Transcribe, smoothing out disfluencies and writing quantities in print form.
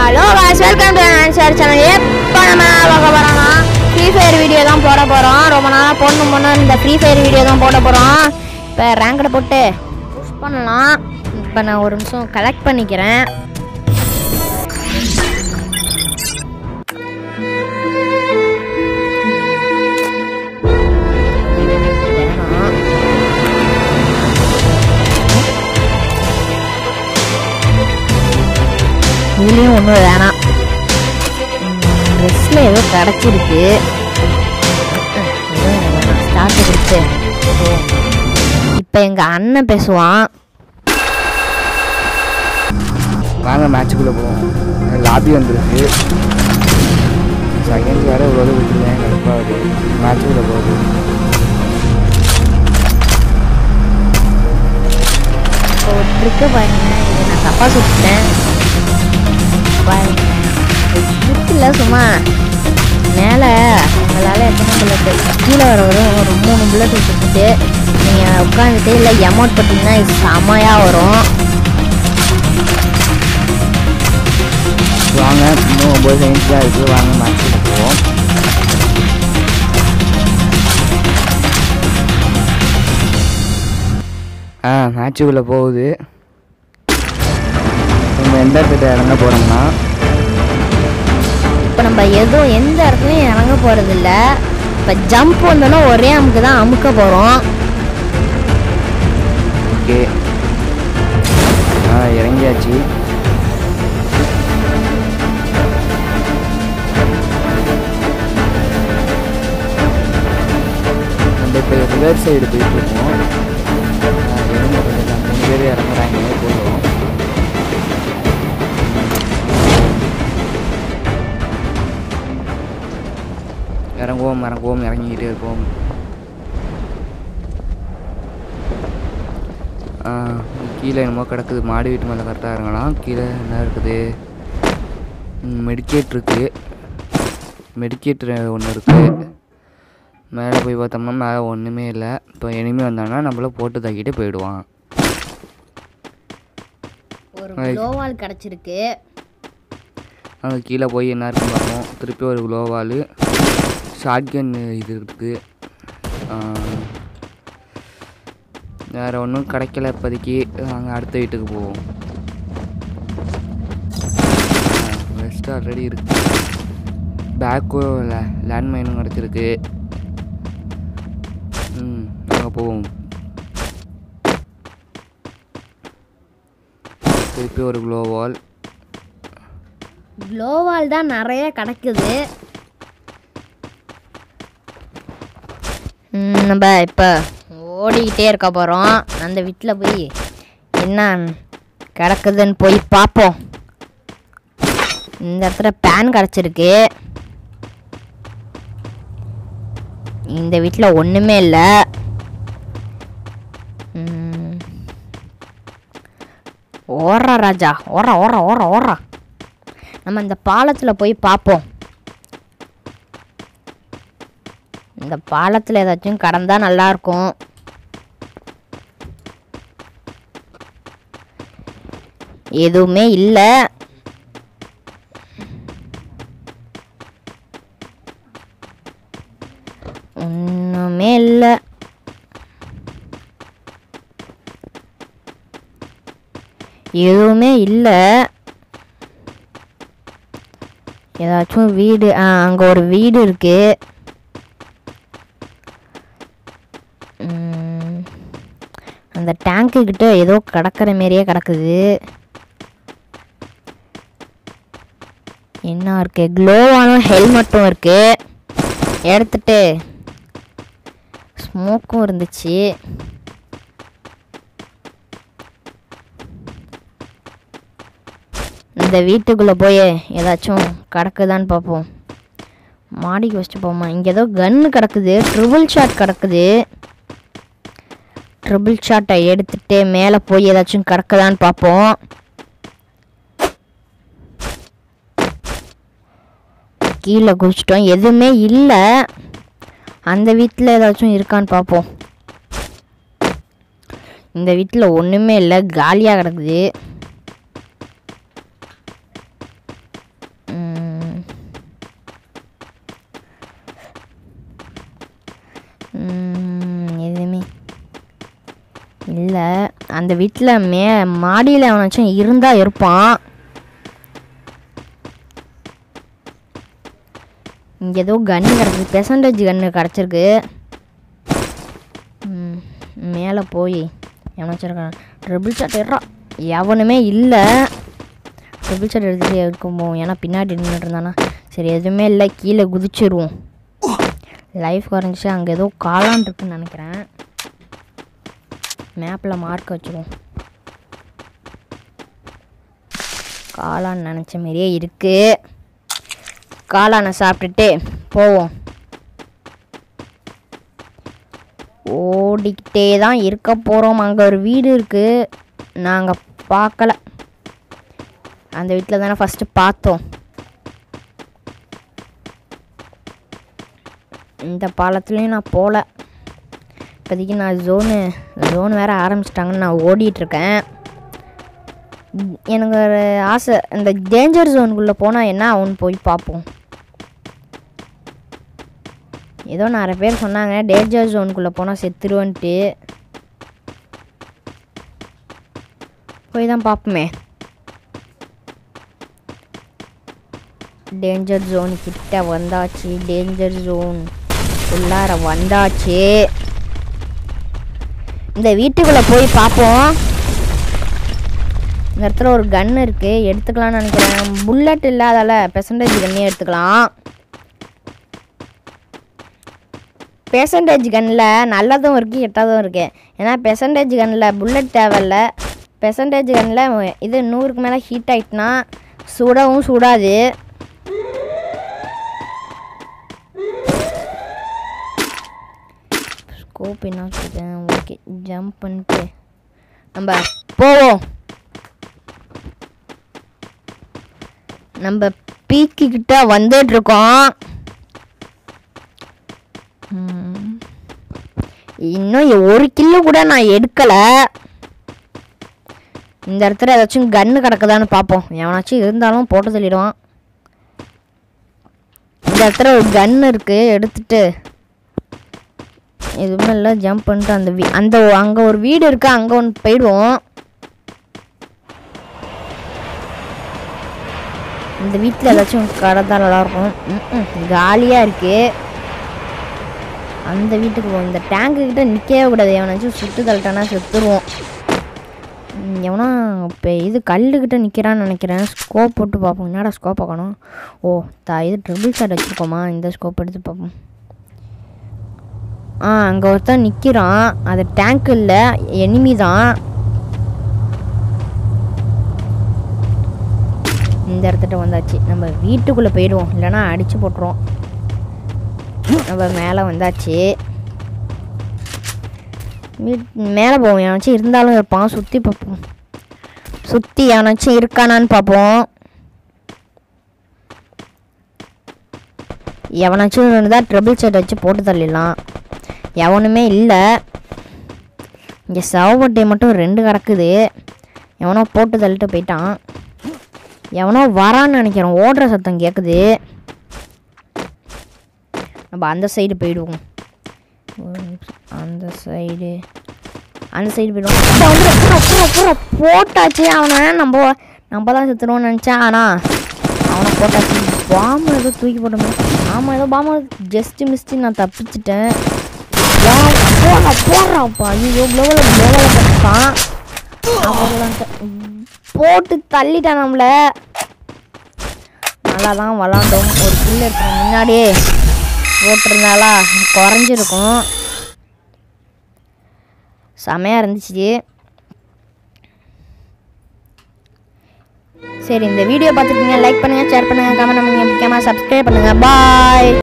Hello guys welcome to answer channel. இப்போ நம்ம பார்க்க போறோம்னா ஃப்ரீ ஃபயர் வீடியோ தான் போட போறோம். ரொம்ப நாளா போடணும் இந்த ஃப்ரீ ஃபயர் வீடியோ தான் போட போறோம். இப்போ ரேங்க்ல போட்டு புஷ் பண்ணலாம். இப்போ நான் ஒரு நிமிஷம் கலெக்ட் பண்ணிக்கிறேன். இதுலேயும் ஒன்றும் வேணாம். ட்ரெஸ்ஸில் ஏதோ கிடச்சிருக்கு. ஸ்டார்ட் கொடுத்து இப்போ எங்கள் அண்ணன் பேசுவான். வாங்க மேட்சுக்குள்ளே போவோம். லாபி வந்துருக்கு. செகண்ட்ஸ் வேறு இவ்வளோ விட்டுருந்தேன். கண்டிப்பாக மேட்சுக்குள்ளே போகுது. இப்போ ஒரு ட்ரிக்கு பாருங்க. இது நான் தப்பாக சுட்டேன். இல்லை சும்மா மேலே உங்களால் எத்தனை புல்லட்டு கீழே வர ஒரு 3 புல்லட் வச்சுட்டு நீங்கள் உட்காந்துட்டு இல்லை அமௌண்ட் போட்டிங்கன்னா இது செமையாக வரும். வாங்க இன்னும் 9 செகண்ட்ஸ் தான் இருக்குது. வாங்க மேட்சுக்குள்ளே போவோம். மேட்சுக்குள்ளே போகுது. நம்ம எந்த இடத்துல இறங்க போகிறோம்னா இப்போ நம்ம எந்த இடத்துலையும் இறங்க போகிறதில்ல. இப்போ ஜம்ப் வந்தோன்னா ஒரே அமுக்கு தான் அமுக்க போகிறோம். ஓகே இறங்கியாச்சு. நம்ம இப்போ ரிவர் சைடு போயிட்டுருக்கோம். இறங்க 3 பேர் இறங்குறாங்க. போதும் இறங்குவோம் இறங்கிக்கிட்டே இருப்போம். கீழே என்னமோ கிடக்குது. மாடி வீட்டு மேலே கரெக்டாக இறங்கலாம். கீழே என்ன இருக்குது? மெடிக்கேட் இருக்குது. மெடிக்கேட் ஒன்று இருக்குது. மேலே போய் பார்த்தோம்னா மேலே ஒன்றுமே இல்லை. இப்போ எனிமே வந்தாங்கன்னா நம்மள போட்டு தாக்கிட்டு போயிடுவான். ஒரு க்ளோவால் கிடச்சிருக்கு. அங்கே கீழே போய் என்ன இருக்குன்னு பார்ப்போம். திருப்பி ஒரு க்ளோவால் ஷாட்கன் இது இருக்குது. வேறு ஒன்றும் கிடைக்கல இப்போதைக்கு. நாங்கள் அடுத்த வீட்டுக்கு போவோம். வெஸ்ட் ஆல்ரெடி இருக்குது. பேக்கும் லேண்ட்மைனும் கிடச்சிருக்கு. நாங்கள் போவோம். திருப்பி ஒரு க்ளோவால் தான் நிறைய கிடக்குது. நம்ம இப்போ ஓடிக்கிட்டே இருக்க போகிறோம். அந்த வீட்டில் போய் என்ன கிடக்குதுன்னு போய் பார்ப்போம். இந்த இடத்துல பேன் கிடச்சிருக்கு. இந்த வீட்டில் ஒன்றுமே இல்லை. ஓடுறா ராஜா, ஓடுறா. நம்ம இந்த பாலத்தில் போய் பார்ப்போம். இந்த பாலத்தில் ஏதாச்சும் கடந்தா நல்லாயிருக்கும். எதுவுமே இல்லை. ஒன்றுமே இல்லை. எதுவுமே இல்லை. ஏதாச்சும் வீடு அங்கே ஒரு வீடு இருக்கு. அந்த டேங்க்கு கிட்ட ஏதோ கிடக்கிற மாரியே கிடக்குது. என்ன இருக்கு? க்ளோவாலும் ஹெல்மெட்டும் இருக்கு. எடுத்துட்டு ஸ்மோக்கும் இருந்துச்சு. இந்த வீட்டுக்குள்ளே போய் ஏதாச்சும் கிடக்குதான்னு பார்ப்போம். மாடிக்கு வச்சுட்டு போமா. இங்கே ஏதோ கன்று கிடக்குது. ட்ரிபிள் ஷாட் கிடக்குது. ட்ரிபிள் ஷாட்டை எடுத்துட்டு மேலே போய் ஏதாச்சும் கிடக்குதான்னு பார்ப்போம். கீழே குதிச்சிட்டோம். எதுவுமே இல்லை. அந்த வீட்டில் ஏதாச்சும் இருக்கான்னு பார்ப்போம். இந்த வீட்டில் ஒன்றுமே இல்லை, காலியாக கிடக்குது. இல்லை அந்த வீட்டில் மாடியில் அவனாச்சும் இருந்தால் இருப்பான். இங்கே ஏதோ கன்று கிடச்சிருக்கு, பெர்சன்டேஜ் கன்று கிடச்சிருக்கு. மேலே போய் எவனாச்சும் இருக்கான். ட்ரிபிள் ஷாட் எடுறா. எவனுமே இல்லை. ட்ரிபிள் ஷாட் எடுத்துகிட்டு இருக்கும் போவோம், ஏன்னா பின்னாடி நின்றுட்டு இருந்தானா. சரி எதுவுமே இல்லை, கீழே குதிச்சிருவோம். லைஃப் குறைஞ்சிச்சு. அங்கே ஏதோ காளான் இருக்குன்னு நினைக்கிறேன். மேப்பில் மார்க் வச்சுருவோம். காளான் நினச்ச மாதிரியே இருக்குது. காளானை சாப்பிட்டுட்டு போவோம். ஓடிக்கிட்டே தான் இருக்க போகிறோம். அங்கே ஒரு வீடு இருக்குது, நாங்கள் பார்க்கல. அந்த வீட்டில் தானே ஃபஸ்ட்டு பார்த்தோம். இந்த பாலத்துலேயும் நான் போகல. இப்போதைக்கு நான் ஜோனு வேறு ஆரம்பிச்சிட்டாங்கன்னு நான் ஓடிட்டுருக்கேன். எனக்கு ஒரு ஆசை, இந்த டேஞ்சர் ஜோனுக்குள்ளே போனால் என்ன ஆகும்னு போய் பார்ப்போம். ஏதோ நிறைய பேர் சொன்னாங்க டேஞ்சர் ஜோனுக்குள்ளே போனால் செத்துருவன்ட்டு. போய் தான் பார்ப்போமே. டேஞ்சர் ஜோன் கிட்ட வந்தாச்சு. டேஞ்சர் ஜோன் உள்ளார வந்தாச்சு. இந்த வீட்டுக்குள்ளே போய் பார்ப்போம். இந்த இடத்துல ஒரு கன் இருக்குது, எடுத்துக்கலாம்னு நினைக்கிறேன். புல்லட் இல்லாதால பெர்சன்டேஜ் கன்னே எடுத்துக்கலாம். பெர்சன்டேஜ் கன்னில் நல்லதும் இருக்குது கெட்டதும் இருக்குது. ஏன்னா பெர்சன்டேஜ் கன்னில் புல்லட் தேவையில்ல. பெர்சன்டேஜ் கன்னில் இது 100க்கு மேலே ஹீட் ஆகிட்டுனா சுடவும் சுடாது. ஸ்கோப் என்ன வச்சுருக்கேன். ஓகே, ஜம்ப் பண்ணிட்டு நம்ம போவோம். நம்ம பீக்கிக்கிட்ட வந்துட்டுருக்கோம். இன்னும் ஒரு கில்லு கூட நான் எடுக்கலை. இந்த இடத்துல ஏதாச்சும் கன்று கிடக்குதான்னு பார்ப்போம். எவனாச்சும் இருந்தாலும் போட்டு சொல்லிடுவான். இந்த இடத்துல ஒரு கன்று இருக்குது, எடுத்துட்டு எதுவுமே இல்லை ஜம்ப் பண்ணிட்டு அந்த அங்கே ஒரு வீடு இருக்குது, அங்கே ஒன்று போயிடுவோம். இந்த வீட்டில் ஏதாச்சும் கடை தான் நல்லாயிருக்கும். காலியாக இருக்குது. அந்த வீட்டுக்கு போவோம். இந்த டேங்கு கிட்ட நிற்கவே கூடாது. எவனாச்சும் சுட்டு தள்ளிட்டானா செத்துருவோம். எவனா இப்போ இது கல்லுக்கிட்ட நிற்கிறான்னு நினைக்கிறேன். ஸ்கோப் போட்டு பார்ப்போம். என்னடா ஸ்கோப் பார்க்கணும். ஓ இது ட்ரிபிள் ஷாட் வச்சுருக்கோமா. இந்த ஸ்கோப் எடுத்து பார்ப்போம். அங்கே ஒருத்தன் நிற்கிறான். அது டேங்க் இல்லை, எனிமி தான். இந்த இடத்துட்ட வந்தாச்சு. நம்ம வீட்டுக்குள்ளே போயிடுவோம், இல்லைன்னா அடித்து போட்டுருவோம். நம்ம மேலே வந்தாச்சு. மேலே போவோம். எவனாச்சும் இருந்தாலும் இருப்பான். சுற்றி பார்ப்போம். சுற்றி எவனாச்சும் இருக்கானான்னு பார்ப்போம். எவனாச்சும் இருந்தால் ட்ரிபிள் ஷாட் வச்சு போட்டு தள்ளிடலாம். எவனுமே இல்லை. இங்கே சவப்பட்டை மட்டும் 2 கிடக்குது. எவனோ போட்டு தள்ளிட்டு போயிட்டான். எவனோ வரான்னு நினைக்கிறேன். ஓடுற சத்தம் கேட்குது. நம்ம அந்த சைடு போயிடுவோம். அந்த சைடு போயிடுவோம். போட்டாச்சு அவனை. நம்ம தான் செத்துருவோம்னு நினச்சேன். ஆனால் அவனை போட்டாச்சு. பாம்பு ஏதோ தூக்கி போட்டோமே. ஆமாம், ஏதோ பாம்பு ஜஸ்ட்டு மிஸ்ட்டு நான் தப்பிச்சிட்டேன். போடுறாப்பா. ஐயோ க்ளோவில் கட்டான். போட்டு தள்ளிட்டான் நம்மளை. நல்லா தான் விளாண்டோம். ஒரு கில் எடுத்து முன்னாடியே போட்டிருந்தாலா குறைஞ்சிருக்கும். செமையாக இருந்துச்சு. சரி, இந்த வீடியோ பார்த்துருக்கீங்க. லைக் பண்ணுங்கள், ஷேர் பண்ணுங்கள், கமெண்ட் பண்ணுங்கள், முக்கியமாக சப்ஸ்கிரைப் பண்ணுங்கள். பாய்.